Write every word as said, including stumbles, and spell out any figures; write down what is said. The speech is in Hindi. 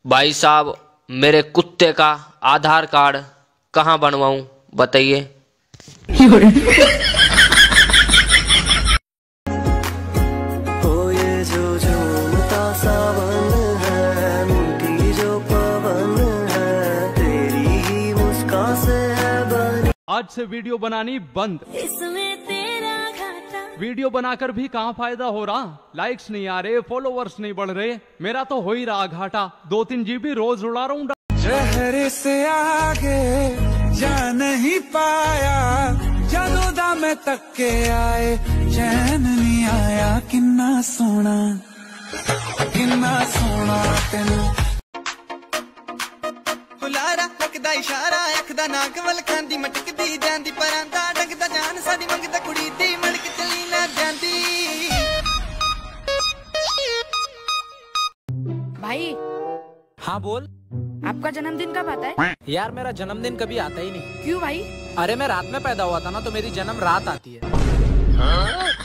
भाई साहब मेरे कुत्ते का आधार कार्ड कहाँ बनवाऊं बताइए। आज से वीडियो बनानी बंद। इसमें तेरा घाटा। वीडियो बनाकर भी कहाँ फायदा हो रहा, लाइक्स नहीं आ रहे, फॉलोवर्स नहीं बढ़ रहे, मेरा तो हो ही रहा घाटा। दो तीन जीबी रोज उड़ा रहा हूँ। चेहरे से आगे जा नहीं पाया, ਜਦੋਂ ਦਾ मैं तक के आए चैन नहीं आया। किन्ना सोना किन्ना सोना तेनू हुलारा लगदा इशारा अख दा नाक वल खांदी मटकदी जांदी परांदा डंगदा जान साडी मंगदा कुड़ी दी मलक चली ना जांदी। भाई हाँ बोल। आपका जन्मदिन कब आता है? यार मेरा जन्मदिन कभी आता ही नहीं। क्यों भाई? अरे मैं रात में पैदा हुआ था ना, तो मेरी जन्म रात आती है। हाँ?